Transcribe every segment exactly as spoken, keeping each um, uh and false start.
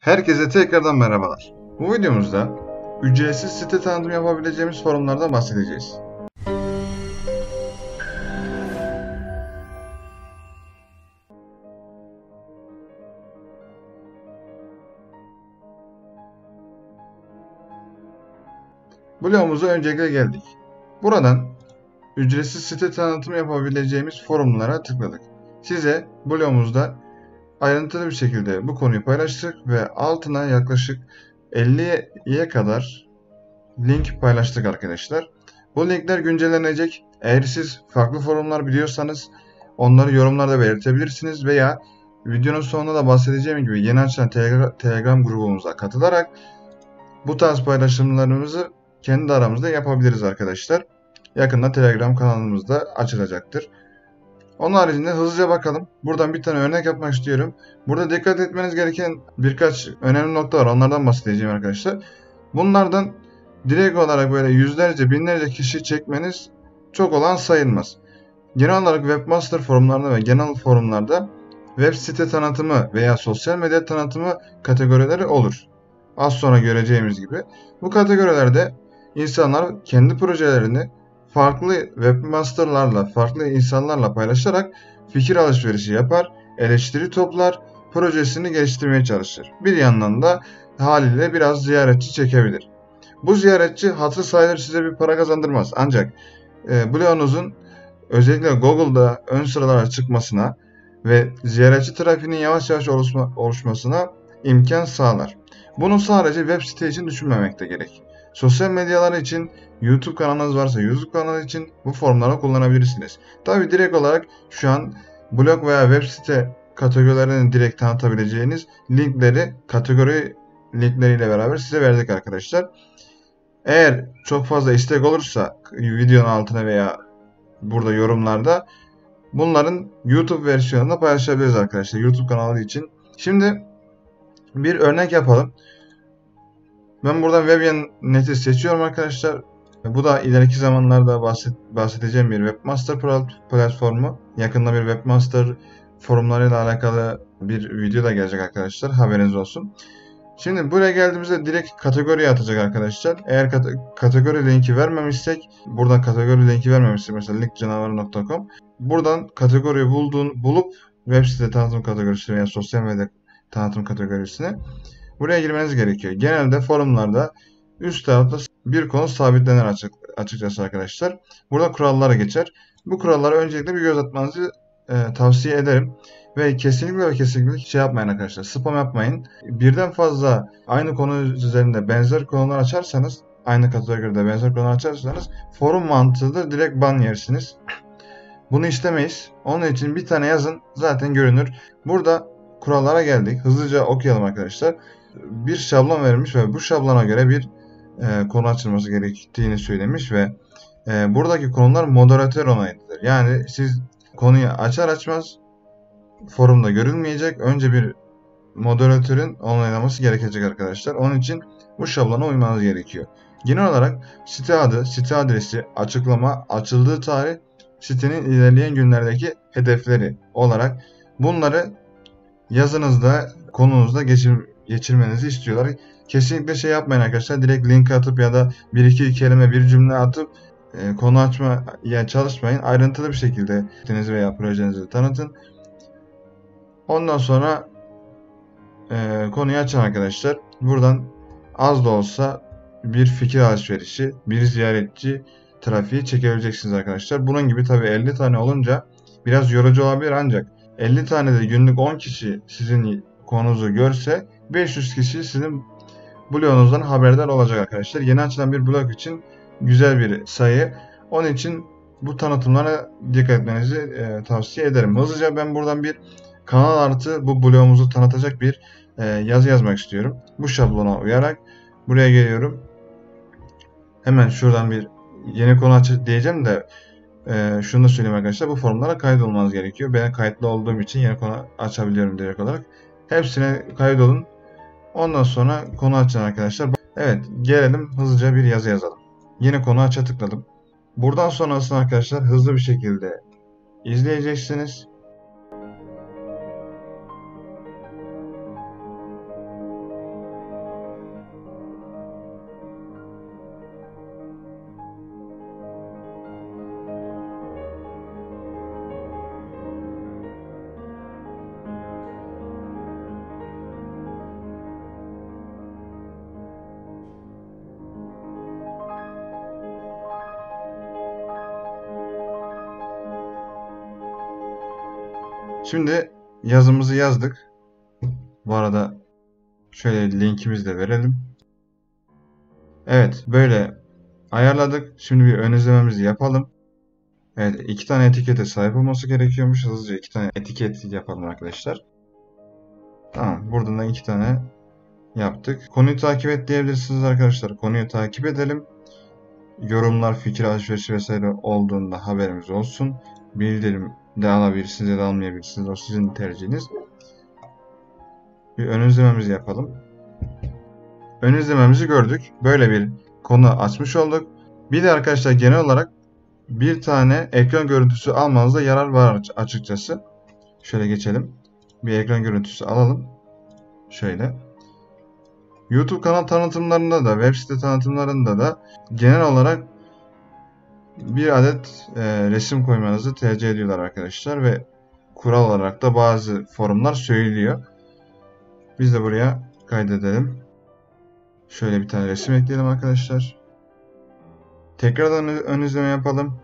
Herkese tekrardan merhabalar. Bu videomuzda ücretsiz site tanıtım yapabileceğimiz forumlardan bahsedeceğiz. Blogumuza öncelikle geldik. Buradan ücretsiz site tanıtım yapabileceğimiz forumlara tıkladık. Size blogumuzda ayrıntılı bir şekilde bu konuyu paylaştık ve altına yaklaşık elliye kadar link paylaştık arkadaşlar. Bu linkler güncellenecek. Eğer siz farklı forumlar biliyorsanız onları yorumlarda belirtebilirsiniz veya videonun sonunda da bahsedeceğim gibi yeni açılan Telegram, Telegram grubumuza katılarak bu tarz paylaşımlarımızı kendi aramızda yapabiliriz arkadaşlar. Yakında Telegram kanalımız da açılacaktır. Onun haricinde hızlıca bakalım. Buradan bir tane örnek yapmak istiyorum. Burada dikkat etmeniz gereken birkaç önemli nokta var. Onlardan bahsedeceğim arkadaşlar. Bunlardan direkt olarak böyle yüzlerce, binlerce kişi çekmeniz çok olan sayılmaz. Genel olarak webmaster forumlarında ve genel forumlarda web site tanıtımı veya sosyal medya tanıtımı kategorileri olur. Az sonra göreceğimiz gibi. Bu kategorilerde insanlar kendi projelerini farklı webmasterlarla, farklı insanlarla paylaşarak fikir alışverişi yapar, eleştiri toplar, projesini geliştirmeye çalışır. Bir yandan da haliyle biraz ziyaretçi çekebilir. Bu ziyaretçi hatırı sayılır size bir para kazandırmaz. Ancak e, blogunuzun özellikle Google'da ön sıralara çıkmasına ve ziyaretçi trafiğinin yavaş yavaş oluşma, oluşmasına imkan sağlar. Bunu sadece web site için düşünmemek de gerek. Sosyal medyalar için YouTube kanalınız varsa YouTube kanalı için bu formları kullanabilirsiniz. Tabi direkt olarak şu an blog veya web site kategorilerini direkt tanıtabileceğiniz linkleri kategori linkleriyle beraber size verdik arkadaşlar. Eğer çok fazla istek olursa videonun altına veya burada yorumlarda bunların YouTube versiyonunda paylaşabiliriz arkadaşlar YouTube kanalı için. Şimdi bir örnek yapalım. Ben buradan Webyanet'i seçiyorum arkadaşlar. Bu da ileriki zamanlarda bahset, bahsedeceğim bir webmaster platformu. Yakında bir webmaster forumlarıyla alakalı bir video da gelecek arkadaşlar. Haberiniz olsun. Şimdi buraya geldiğimizde direkt kategoriye atacak arkadaşlar. Eğer kat kategori linki vermemişsek, buradan kategori linki vermemişsek mesela link canavarı nokta com, buradan kategoriyi bulduğun, bulup web site tanıtım kategorisine veya sosyal medya tanıtım kategorisine buraya girmeniz gerekiyor. Genelde forumlarda üst tarafta bir konu sabitlenir açık, açıkçası arkadaşlar. Burada kurallara geçer. Bu kurallara öncelikle bir göz atmanızı e, tavsiye ederim. Ve kesinlikle ve kesinlikle şey yapmayın arkadaşlar. Spam yapmayın. Birden fazla aynı konu üzerinde benzer konular açarsanız, aynı kategoride benzer konular açarsanız forum mantığıdır. Direkt ban yersiniz. Bunu istemeyiz. Onun için bir tane yazın. Zaten görünür. Burada kurallara geldik. Hızlıca okuyalım arkadaşlar. Bir şablon verilmiş ve bu şablona göre bir e, konu açılması gerektiğini söylemiş ve e, buradaki konular moderatör onaylıdır. Yani siz konuyu açar açmaz forumda görülmeyecek. Önce bir moderatörün onaylaması gerekecek arkadaşlar. Onun için bu şablona uymanız gerekiyor. Genel olarak site adı, site adresi, açıklama, açıldığı tarih, sitenin ilerleyen günlerdeki hedefleri olarak bunları yazınızda, konunuzda geçir, geçirmenizi istiyorlar. Kesinlikle şey yapmayın arkadaşlar. Direkt link atıp ya da bir iki kelime bir cümle atıp e, konu açmaya çalışmayın. Ayrıntılı bir şekilde sitenizi veya projenizi tanıtın. Ondan sonra e, konuyu açın arkadaşlar. Buradan az da olsa bir fikir alışverişi, bir ziyaretçi trafiği çekebileceksiniz arkadaşlar. Bunun gibi tabi elli tane olunca biraz yorucu olabilir ancak elli tane de günlük on kişi sizin konunuzu görse beş yüz kişi sizin blogunuzdan haberdar olacak arkadaşlar. Yeni açılan bir blog için güzel bir sayı. Onun için bu tanıtımlara dikkat etmenizi e, tavsiye ederim. Hızlıca ben buradan bir kanal artı bu blogumuzu tanıtacak bir e, yazı yazmak istiyorum. Bu şablona uyarak buraya geliyorum. Hemen şuradan bir yeni konu aç diyeceğim de e, şunu da söyleyeyim arkadaşlar. Bu forumlara kaydolmanız gerekiyor. Ben kayıtlı olduğum için yeni konu açabiliyorum direkt olarak. Hepsine kaydolun. Ondan sonra konu açın arkadaşlar. Evet, gelelim hızlıca bir yazı yazalım. Yeni konu aça tıkladım. Buradan sonrasını arkadaşlar hızlı bir şekilde izleyeceksiniz. Şimdi yazımızı yazdık. Bu arada şöyle linkimizi de verelim. Evet, böyle ayarladık. Şimdi bir ön izlememizi yapalım. Evet, iki tane etikete sahip olması gerekiyormuş. Hızlıca iki tane etiket yapalım arkadaşlar. Tamam, buradan da iki tane yaptık. Konuyu takip et diyebilirsiniz arkadaşlar. Konuyu takip edelim. Yorumlar, fikir alışverişi vesaire olduğunda haberimiz olsun. Bildirim de alabilirsiniz ya da almayabilirsiniz. O sizin tercihiniz. Bir ön izlememizi yapalım. Ön izlememizi gördük. Böyle bir konu açmış olduk. Bir de arkadaşlar genel olarak bir tane ekran görüntüsü almanızda yarar var açıkçası. Şöyle geçelim. Bir ekran görüntüsü alalım. Şöyle. YouTube kanal tanıtımlarında da, web site tanıtımlarında da genel olarak bir adet e, resim koymanızı tercih ediyorlar arkadaşlar ve kural olarak da bazı forumlar söylüyor. Biz de buraya kaydedelim. Şöyle bir tane resim ekleyelim arkadaşlar. Tekrardan ön izleme yapalım.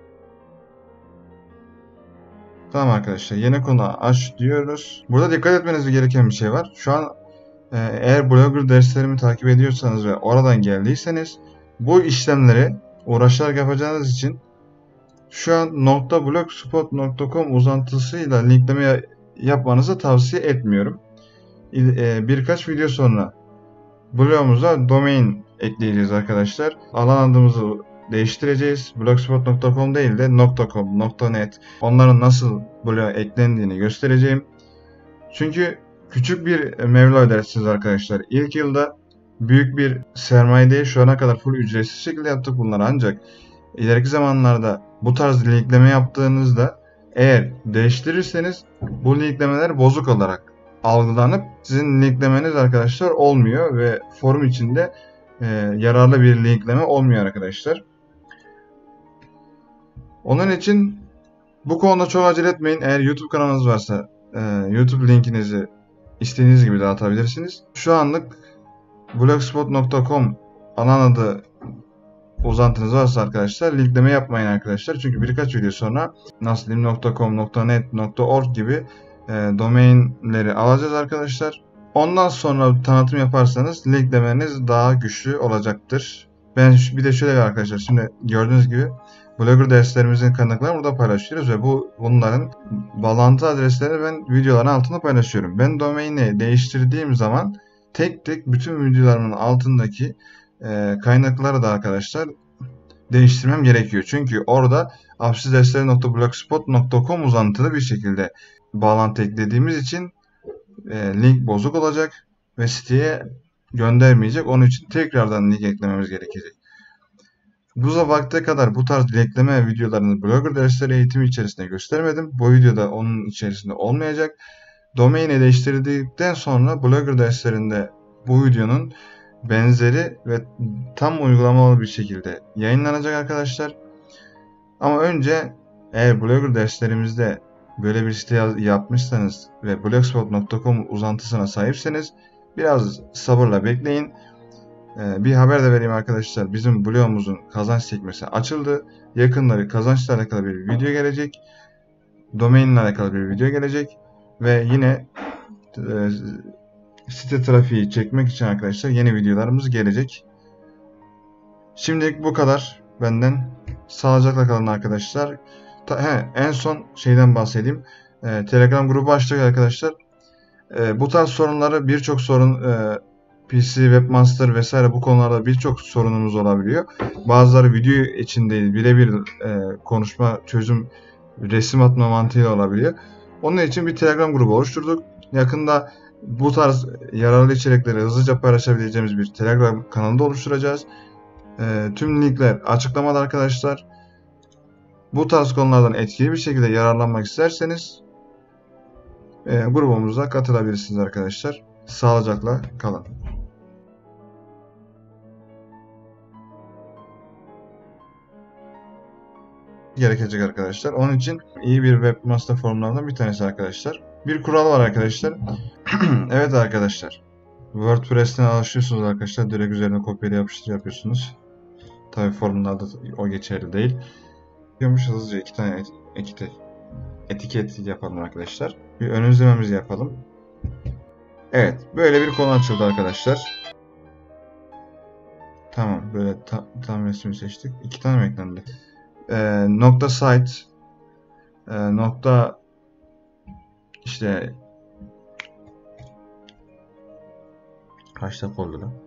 Tamam arkadaşlar, yeni konu aç diyoruz. Burada dikkat etmeniz gereken bir şey var. Şu an e, eğer Blogger derslerimi takip ediyorsanız ve oradan geldiyseniz bu işlemleri uğraşarak yapacağınız için şu an .blogspot nokta com uzantısıyla linkleme yapmanızı tavsiye etmiyorum. E, birkaç video sonra blogumuza domain ekleyeceğiz arkadaşlar. Alan adımızı değiştireceğiz. blogspot nokta com değil de .com, .net. Onların nasıl bloğa eklendiğini göstereceğim. Çünkü küçük bir meblağ ödersiniz arkadaşlar. İlk yılda büyük bir sermaye değil, şu ana kadar full ücretsiz şekilde yaptık bunları, ancak ileriki zamanlarda bu tarz linkleme yaptığınızda eğer değiştirirseniz bu linklemeler bozuk olarak algılanıp sizin linklemeniz arkadaşlar olmuyor ve forum içinde e, yararlı bir linkleme olmuyor arkadaşlar. Onun için bu konuda çok acele etmeyin. Eğer YouTube kanalınız varsa e, YouTube linkinizi istediğiniz gibi dağıtabilirsiniz. Şu anlık blogspot nokta com alan adı uzantınız varsa arkadaşlar linkleme yapmayın arkadaşlar. Çünkü birkaç video sonra nasıl diyeyim .com, .net, .org gibi e, domainleri alacağız arkadaşlar. Ondan sonra tanıtım yaparsanız linklemeniz daha güçlü olacaktır. Ben bir de şöyle arkadaşlar, şimdi gördüğünüz gibi Blogger derslerimizin kaynaklarını burada paylaşıyoruz ve bu bunların bağlantı adreslerini ben videoların altında paylaşıyorum. Ben domaini değiştirdiğim zaman tek tek bütün videolarımın altındaki e, kaynakları da arkadaşlar değiştirmem gerekiyor. Çünkü orada apsisdersleri nokta blogspot nokta com uzantılı bir şekilde bağlantı eklediğimiz için e, link bozuk olacak ve siteye göndermeyecek. Onun için tekrardan link eklememiz gerekecek. Bu vakte kadar bu tarz linkleme videolarını Blogger dersleri eğitimi içerisinde göstermedim. Bu videoda onun içerisinde olmayacak. Domaini değiştirdikten sonra Blogger derslerinde bu videonun benzeri ve tam uygulamalı bir şekilde yayınlanacak arkadaşlar. Ama önce eğer Blogger derslerimizde böyle bir site yapmışsanız ve blogspot nokta com uzantısına sahipseniz biraz sabırla bekleyin. Ee, bir haber de vereyim arkadaşlar. Bizim blogumuzun kazanç sekmesi açıldı. Yakında bir kazançla alakalı bir video gelecek. Domain ile alakalı bir video gelecek. Ve yine e, site trafiği çekmek için arkadaşlar yeni videolarımız gelecek. Şimdilik bu kadar benden. Sağlıcakla kalın arkadaşlar. Ta, he, en son şeyden bahsedeyim. E, Telegram grubu açtık arkadaşlar. E, bu tarz sorunları birçok sorun e, P C, Webmaster vesaire bu konularda birçok sorunumuz olabiliyor. Bazıları video için değil, birebir e, konuşma, çözüm, resim atma mantığıyla olabiliyor. Onun için bir Telegram grubu oluşturduk. Yakında bu tarz yararlı içerikleri hızlıca paylaşabileceğimiz bir Telegram kanalı da oluşturacağız. E, tüm linkler açıklamada arkadaşlar. Bu tarz konulardan etkili bir şekilde yararlanmak isterseniz e, grubumuza katılabilirsiniz arkadaşlar. Sağlıcakla kalın. Gerekecek arkadaşlar. Onun için iyi bir webmaster formlarından bir tanesi arkadaşlar. Bir kural var arkadaşlar. Evet arkadaşlar. WordPress'ten alışıyorsunuz arkadaşlar. Direkt üzerine kopyala yapıştır yapıyorsunuz. Tabi formlarda o geçerli değil. Yapıyormuş hızlıca iki tane etikete etiket yapalım arkadaşlar. Bir ön izlememizi yapalım. Evet, böyle bir konu açıldı arkadaşlar. Tamam, böyle ta tam resmi seçtik. İki tane mi eklendi? Ee, nokta site e, nokta işte kaç dakika oldu lan?